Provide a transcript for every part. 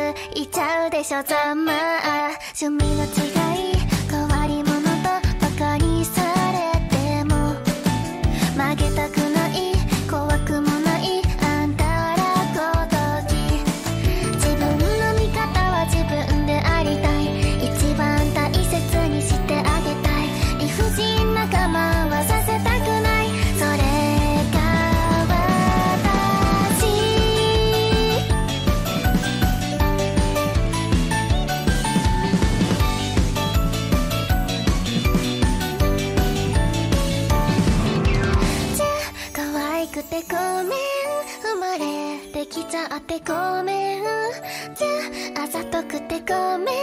いちゃうでしょざまあ。趣味の違い変わり者とバカにされても曲げたくない怖くもないあんたらごとき。自分の味方は自分でありたい。一番大切にしてあげたい。理不尽な我慢はさせたくない。それが私。じゃ可愛くてごめん、生まれてきちゃってごめん。じゃあざとくてごめん、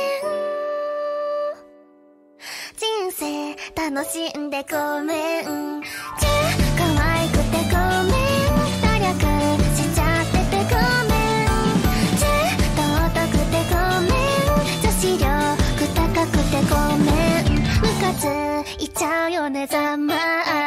人生楽しんでごめん。じゃ可愛くてごめん、努力しちゃっててごめん。じゃ尊くてごめん、女子力高くてごめん。ムカついちゃうよねざまあ。